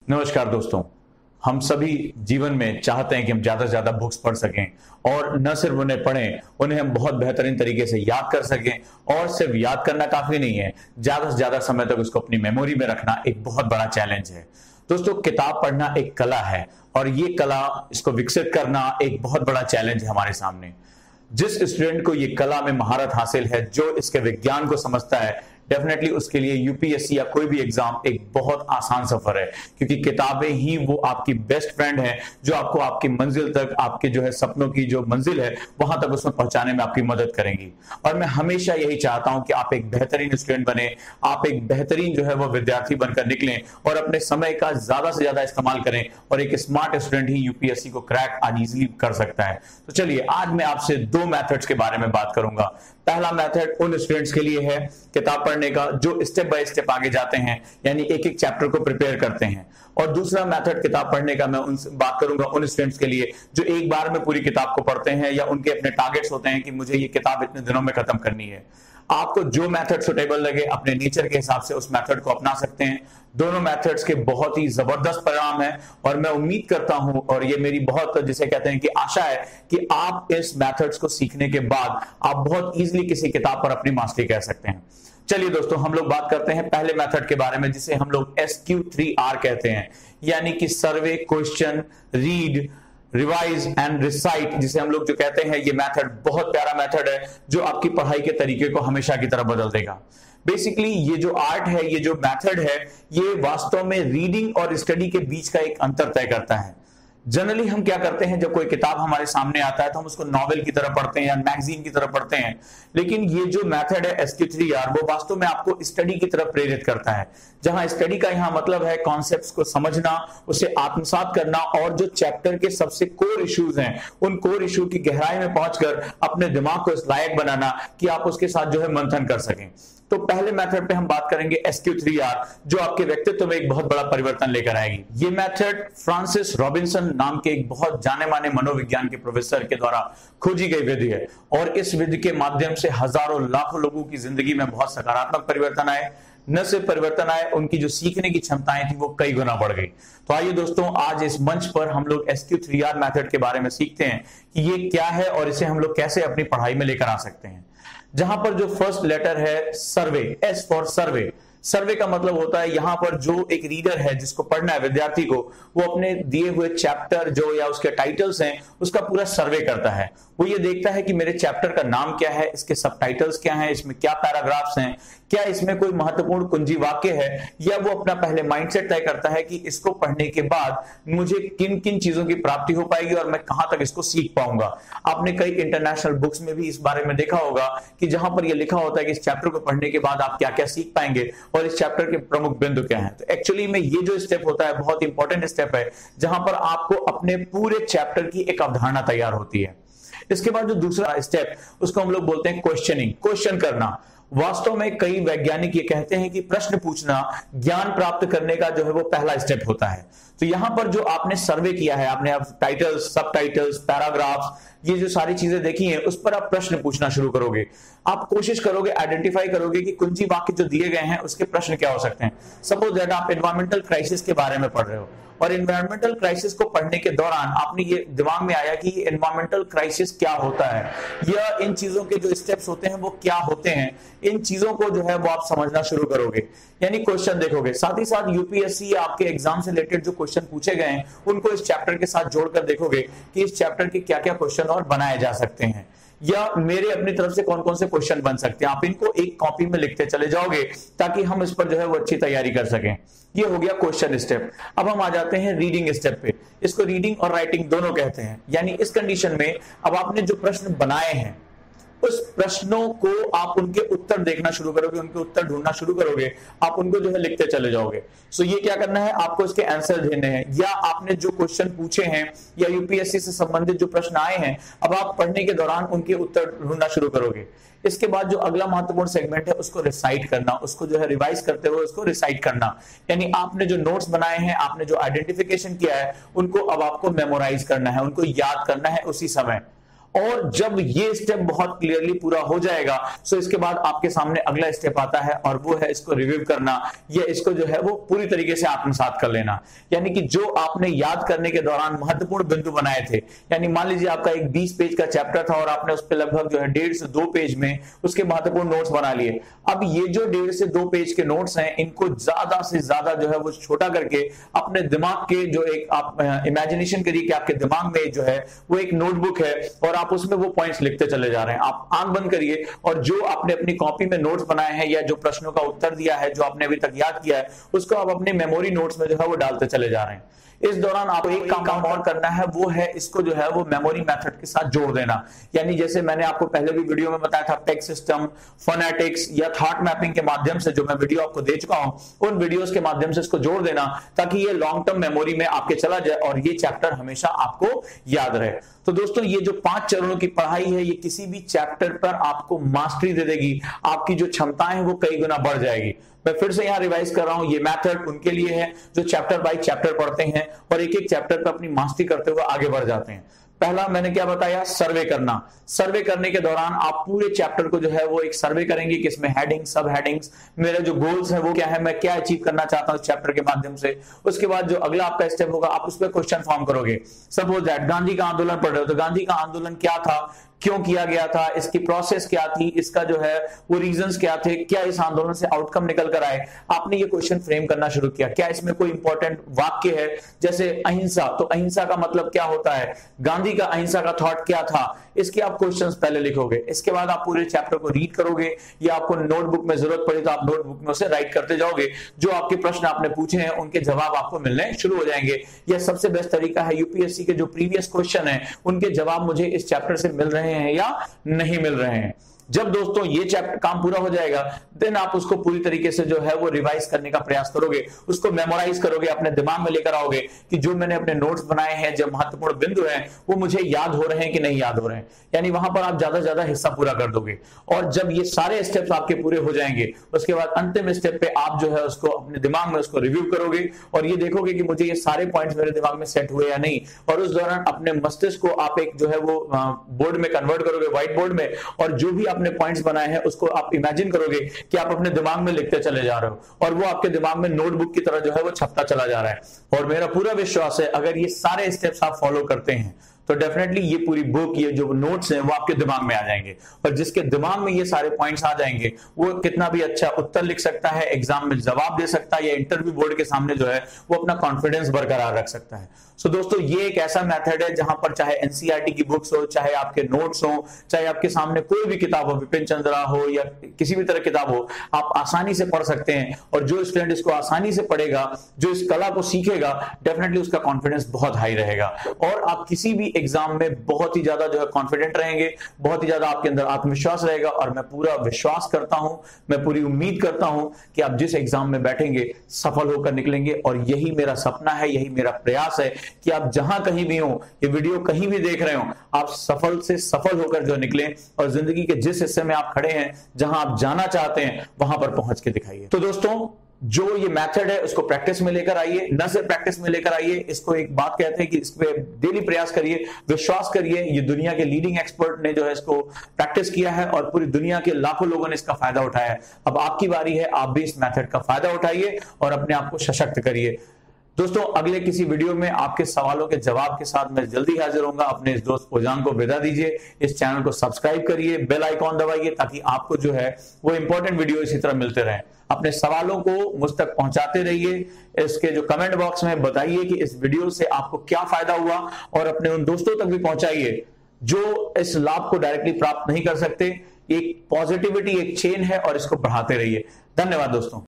नमस्कार दोस्तों। हम सभी जीवन में चाहते हैं कि हम ज्यादा से ज्यादा बुक्स पढ़ सकें और न सिर्फ उन्हें पढ़ें, उन्हें हम बहुत बेहतरीन तरीके से याद कर सकें। और सिर्फ याद करना काफी नहीं है, ज्यादा से ज्यादा समय तक उसको अपनी मेमोरी में रखना एक बहुत बड़ा चैलेंज है। दोस्तों, किताब पढ़ना एक कला है और ये कला, इसको विकसित करना एक बहुत बड़ा चैलेंज है हमारे सामने। जिस स्टूडेंट को ये कला में महारत हासिल है, जो इसके विज्ञान को समझता है, डेफिनेटली उसके लिए यूपीएससी या कोई भी एग्जाम एक बहुत आसान सफर है, क्योंकि किताबें ही वो आपकी बेस्ट फ्रेंड है जो आपको आपकी मंजिल तक, आपके जो है सपनों की जो मंजिल है वहां तक उसमें पहुंचाने में आपकी मदद करेंगी। और मैं हमेशा यही चाहता हूं कि आप एक बेहतरीन स्टूडेंट बने, आप एक बेहतरीन जो है वो विद्यार्थी बनकर निकलें और अपने समय का ज्यादा से ज्यादा इस्तेमाल करें। और एक स्मार्ट स्टूडेंट ही यूपीएससी को क्रैक आज इजिली कर सकता है। तो चलिए, आज मैं आपसे दो मेथड्स के बारे में बात करूंगा। पहला मेथड उन स्टूडेंट्स के लिए है किताब पढ़ने का जो स्टेप बाय स्टेप आगे जाते हैं, यानी एक एक चैप्टर को प्रिपेयर करते हैं। और दूसरा मेथड किताब पढ़ने का मैं उनसे बात करूंगा उन स्टूडेंट्स के लिए जो एक बार में पूरी किताब को पढ़ते हैं, या उनके अपने टारगेट्स होते हैं कि मुझे ये किताब इतने दिनों में खत्म करनी है। आपको जो मेथड सुटेबल लगे, अपने नेचर के हिसाब से उस मेथड को अपना सकते हैं। दोनों मेथड्स के बहुत ही जबरदस्त परिणाम है और मैं उम्मीद करता हूं, और ये मेरी बहुत, जिसे कहते हैं कि आशा है, कि आप इस मेथड्स को सीखने के बाद आप बहुत इजीली किसी किताब पर अपनी मास्टरी कर सकते हैं। चलिए दोस्तों, हम लोग बात करते हैं पहले मेथड के बारे में, जिसे हम लोग SQ3R कहते हैं, यानी कि survey, question, read, revise and recite, जिसे हम लोग जो कहते हैं। ये मेथड बहुत प्यारा मेथड है जो आपकी पढ़ाई के तरीके को हमेशा की तरह बदल देगा। बेसिकली ये जो आर्ट है, ये जो मेथड है, ये वास्तव में रीडिंग और स्टडी के बीच का एक अंतर तय करता है। जनरली हम क्या करते हैं, जब कोई किताब हमारे सामने आता है तो हम उसको नॉवेल की तरह पढ़ते हैं या मैगजीन की तरह पढ़ते हैं, लेकिन ये जो मेथड है SQ3R, वो वास्तव में आपको स्टडी की तरफ प्रेरित करता है। जहां स्टडी का यहाँ मतलब है कॉन्सेप्ट्स को समझना, उसे आत्मसात करना और जो चैप्टर के सबसे कोर इश्यूज हैं, उन कोर इश्यू की गहराई में पहुंचकर अपने दिमाग को इस लायक बनाना कि आप उसके साथ जो है मंथन कर सकें। तो पहले मेथड पे हम बात करेंगे SQ3R, जो आपके व्यक्तित्व में एक बहुत बड़ा परिवर्तन लेकर आएगी। ये मेथड फ्रांसिस रॉबिन्सन नाम के एक बहुत जाने माने मनोविज्ञान के प्रोफेसर के द्वारा खोजी गई विधि है, और इस विधि के माध्यम से हजारों लाखों लोगों की जिंदगी में बहुत सकारात्मक परिवर्तन आए। न सिर्फ परिवर्तन आए, उनकी जो सीखने की क्षमताएं थी वो कई गुना बढ़ गई। तो आइए दोस्तों, आज इस मंच पर हम लोग SQ3R मेथड के बारे में सीखते हैं कि ये क्या है और इसे हम लोग कैसे अपनी पढ़ाई में लेकर आ सकते हैं। जहां पर जो फर्स्ट लेटर है सर्वे, S फॉर सर्वे। सर्वे का मतलब होता है यहां पर जो एक रीडर है, जिसको पढ़ना है विद्यार्थी को, वो अपने दिए हुए चैप्टर जो या उसके टाइटल्स हैं उसका पूरा सर्वे करता है। वो ये देखता है कि मेरे चैप्टर का नाम क्या है, इसके सबटाइटल्स क्या हैं, इसमें क्या पैराग्राफ्स हैं, क्या इसमें कोई महत्वपूर्ण कुंजी वाक्य है, या वो अपना पहले माइंडसेट तय करता है कि इसको पढ़ने के बाद मुझे किन किन चीजों की प्राप्ति हो पाएगी और मैं कहां तक इसको सीख पाऊंगा। आपने कई इंटरनेशनल बुक्स में भी इस बारे में देखा होगा कि जहां पर यह लिखा होता है कि इस चैप्टर को पढ़ने के बाद आप क्या क्या सीख पाएंगे और इस चैप्टर के प्रमुख बिंदु क्या हैं। तो एक्चुअली में ये जो स्टेप होता है बहुत इंपॉर्टेंट स्टेप है, जहां पर आपको अपने पूरे चैप्टर की एक अवधारणा तैयार होती है। इसके बाद जो दूसरा स्टेप, उसको हम लोग बोलते हैं क्वेश्चनिंग, क्वेश्चन करना। वास्तव में कई वैज्ञानिक ये कहते हैं कि प्रश्न पूछना ज्ञान प्राप्त करने का जो है वो पहला स्टेप होता है। तो यहां पर जो आपने सर्वे किया है, आपने अब टाइटल्स, सब टाइटल्स, पैराग्राफ्स, ये जो सारी चीजें देखी हैं, उस पर आप प्रश्न पूछना शुरू करोगे। आप कोशिश करोगे, आइडेंटिफाई करोगे कि कुंजी वाक्य जो दिए गए हैं उसके प्रश्न क्या हो सकते हैं। सपोज दैट आप एनवायरमेंटल क्राइसिस के बारे में पढ़ रहे हो, और एनवायरमेंटल क्राइसिस को पढ़ने के दौरान आपने ये दिमाग में आया कि ये एनवायरमेंटल क्राइसिस क्या होता है, या इन चीजों के जो स्टेप्स होते हैं वो क्या होते हैं, इन चीजों को जो है वो आप समझना शुरू करोगे, यानी क्वेश्चन देखोगे। साथ ही साथ यूपीएससी आपके एग्जाम से रिलेटेड जो क्वेश्चन पूछे गए हैं उनको इस चैप्टर के साथ जोड़कर देखोगे कि इस चैप्टर के क्या क्या क्वेश्चन और बनाए जा सकते हैं, या मेरे अपनी तरफ से कौन कौन से क्वेश्चन बन सकते हैं। आप इनको एक कॉपी में लिखते चले जाओगे ताकि हम इस पर जो है वो अच्छी तैयारी कर सकें। ये हो गया क्वेश्चन स्टेप। अब हम आ जाते हैं रीडिंग स्टेप पे। इसको रीडिंग और राइटिंग दोनों कहते हैं, यानी इस कंडीशन में अब आपने जो प्रश्न बनाए हैं उस प्रश्नों को आप उनके उत्तर देखना शुरू करोगे, उनके उत्तर ढूंढना शुरू करोगे, आप उनको जो है लिखते चले जाओगे। सो ये क्या करना है, आपको इसके आंसर देने हैं, या आपने जो क्वेश्चन पूछे हैं या यूपीएससी से संबंधित जो प्रश्न आए हैं, अब आप पढ़ने के दौरान उनके उत्तर ढूंढना शुरू करोगे। इसके बाद जो अगला महत्वपूर्ण सेगमेंट है उसको रिसाइट करना, उसको जो है रिवाइज करते हुए उसको रिसाइट करना, यानी आपने जो नोट्स बनाए हैं, आपने जो आइडेंटिफिकेशन किया है, उनको अब आपको मेमोराइज करना है, उनको याद करना है उसी समय। और जब ये स्टेप बहुत क्लियरली पूरा हो जाएगा तो इसके बाद आपके सामने अगला स्टेप आता है और वो है इसको रिव्यू करना या इसको जो है वो पूरी तरीके से आत्मसात कर लेना। यानी कि जो आपने याद करने के दौरान महत्वपूर्ण बिंदु बनाए थे, यानी मान लीजिए आपका एक 20 पेज का चैप्टर था और आपने उस पर लगभग जो है 1.5 से 2 पेज में उसके महत्वपूर्ण नोट्स बना लिए। अब ये जो 1.5 से 2 पेज के नोट्स हैं, इनको ज्यादा से ज्यादा जो है वो छोटा करके अपने दिमाग के जो एक आप इमेजिनेशन करिए कि आपके दिमाग में जो है वो एक नोटबुक है और आप उसमें वो पॉइंट्स लिखते चले जा रहे हैं। आप आंख बंद करिए और जो आपने अपनी कॉपी में नोट्स बनाए हैं या जो प्रश्नों का उत्तर दिया है, जो आपने अभी तक याद किया है, उसको आप अपने मेमोरी नोट्स में जो है वो डालते चले जा रहे हैं। इस दौरान आपको एक काम और करना है, वो है इसको जो है वो मेमोरी मेथड के साथ जोड़ देना। यानी जैसे मैंने आपको पहले भी वीडियो में बताया था, टेक्स्ट सिस्टम, फोनेटिक्स या थॉट मैपिंग के माध्यम से जो मैं वीडियो आपको दे चुका हूं, उन वीडियोस के माध्यम से इसको जोड़ देना ताकि ये लॉन्ग टर्म मेमोरी में आपके चला जाए और ये चैप्टर हमेशा आपको याद रहे। तो दोस्तों, ये जो 5 चरणों की पढ़ाई है, ये किसी भी चैप्टर पर आपको मास्टरी दे देगी। आपकी जो क्षमताएं हैं वो कई गुना बढ़ जाएगी। मैं फिर से यहां रिवाइज कर रहा हूं, ये मेथड उनके लिए है जो चैप्टर बाय चैप्टर पढ़ते हैं और एक एक चैप्टर पर अपनी मास्टरी करते हुए आगे बढ़ जाते हैं। पहला मैंने क्या बताया, सर्वे करना। सर्वे करने के दौरान आप पूरे चैप्टर को जो है वो एक सर्वे करेंगे कि इसमें हेडिंग, सब हेडिंग्स, मेरे जो गोल्स है वो क्या है, मैं क्या अचीव करना चाहता हूं इस चैप्टर के माध्यम से। उसके बाद जो अगला आपका स्टेप होगा, आप उस पर क्वेश्चन फॉर्म करोगे। सपोज दैट गांधी का आंदोलन पढ़ रहे हो तो गांधी का आंदोलन क्या था, क्यों किया गया था, इसकी प्रोसेस क्या थी, इसका जो है वो रीजंस क्या थे, क्या इस आंदोलन से आउटकम निकल कर आए। आपने ये क्वेश्चन फ्रेम करना शुरू किया। क्या इसमें कोई इंपॉर्टेंट वाक्य है, जैसे अहिंसा, तो अहिंसा का मतलब क्या होता है, गांधी का अहिंसा का थॉट क्या था, इसके आप क्वेश्चंस पहले लिखोगे। इसके बाद आप पूरे चैप्टर को रीड करोगे या आपको नोटबुक में जरूरत पड़ी तो आप नोटबुक में उसे राइट करते जाओगे। जो आपके प्रश्न आपने पूछे हैं उनके जवाब आपको मिलने शुरू हो जाएंगे। यह सबसे बेस्ट तरीका है, यूपीएससी के जो प्रीवियस क्वेश्चन है उनके जवाब मुझे इस चैप्टर से मिल रहे हैं या नहीं मिल रहे हैं। जब दोस्तों ये चैप्टर काम पूरा हो जाएगा, देन आप उसको पूरी तरीके से जो है वो रिवाइज करने का प्रयास करोगे, उसको मेमोराइज करोगे, अपने दिमाग में लेकर आओगे कि जो मैंने अपने नोट्स बनाए हैं, जो महत्वपूर्ण बिंदु हैं, वो मुझे याद हो रहे हैं कि नहीं याद हो रहे हैं। यानी वहां पर आप ज्यादा से ज्यादा हिस्सा पूरा कर दोगे। और जब ये सारे स्टेप्स आपके पूरे हो जाएंगे, उसके बाद अंतिम स्टेप पे आप जो है उसको अपने दिमाग में उसको रिव्यू करोगे और ये देखोगे कि मुझे ये सारे पॉइंट्स मेरे दिमाग में सेट हुए या नहीं। और उस दौरान अपने मस्तिष्क को आप एक जो है वो बोर्ड में कन्वर्ट करोगे, व्हाइट बोर्ड में, और जो भी आपने पॉइंट्स बनाए हैं उसको आप इमेजिन करोगे कि आप अपने दिमाग में लिखते चले जा रहे हो और वो आपके दिमाग में नोटबुक की तरह जो है वो छपता चला जा रहा है। और मेरा पूरा विश्वास है अगर ये सारे स्टेप्स आप फॉलो करते हैं तो डेफिनेटली ये पूरी बुक, ये जो नोट्स हैं वो आपके दिमाग में आ जाएंगे। और जिसके दिमाग में ये सारे पॉइंट्स आ जाएंगे वो कितना भी अच्छा उत्तर लिख सकता है, एग्जाम में जवाब दे सकता है या इंटरव्यू बोर्ड के सामने जो है वो अपना कॉन्फिडेंस बरकरार रख सकता है। सो दोस्तों, ये एक ऐसा मेथड है जहां पर चाहे एनसीईआरटी की बुक्स हो, चाहे आपके नोट्स हो, चाहे आपके सामने कोई भी किताब हो, विपिन चंद्रा हो या किसी भी तरह किताब हो, आप आसानी से पढ़ सकते हैं। और जो स्टूडेंट इसको आसानी से पढ़ेगा, जो इस कला को सीखेगा, डेफिनेटली उसका कॉन्फिडेंस बहुत हाई रहेगा और आप किसी भी एग्जाम में बहुत ही ज्यादा जो है कॉन्फिडेंट रहेंगे, बहुत ही ज्यादा आपके अंदर आत्मविश्वास रहेगा। और मैं पूरा विश्वास करता हूं, मैं पूरी उम्मीद करता हूं कि आप जिस एग्जाम में बैठेंगे सफल होकर निकलेंगे। और यही मेरा सपना है, यही मेरा प्रयास है कि आप जहां कहीं भी हो, ये वीडियो कहीं भी देख रहे हो, आप सफल से सफल होकर जो निकलें और जिंदगी के जिस हिस्से में आप खड़े हैं, जहां आप जाना चाहते हैं, वहां पर पहुंच के दिखाइए। तो दोस्तों, जो ये मेथड है उसको प्रैक्टिस में लेकर आइए, न सिर्फ प्रैक्टिस में लेकर आइए, इसको एक बात कहते हैं कि इस पे डेली प्रयास करिए, विश्वास करिए। ये दुनिया के लीडिंग एक्सपर्ट ने जो है इसको प्रैक्टिस किया है और पूरी दुनिया के लाखों लोगों ने इसका फायदा उठाया है। अब आपकी बारी है, आप भी इस मेथड का फायदा उठाइए और अपने आप को सशक्त करिए। दोस्तों, अगले किसी वीडियो में आपके सवालों के जवाब के साथ मैं जल्दी हाजिर होऊंगा। अपने इस दोस्त पोजान को विदा दीजिए। इस चैनल को सब्सक्राइब करिए, बेल आइकॉन दबाइए ताकि आपको जो है वो इंपॉर्टेंट वीडियो इसी तरह मिलते रहें। अपने सवालों को मुझ तक पहुंचाते रहिए। इसके जो कमेंट बॉक्स में बताइए कि इस वीडियो से आपको क्या फायदा हुआ और अपने उन दोस्तों तक भी पहुंचाइए जो इस लाभ को डायरेक्टली प्राप्त नहीं कर सकते। एक पॉजिटिविटी एक चेन है और इसको बढ़ाते रहिए। धन्यवाद दोस्तों।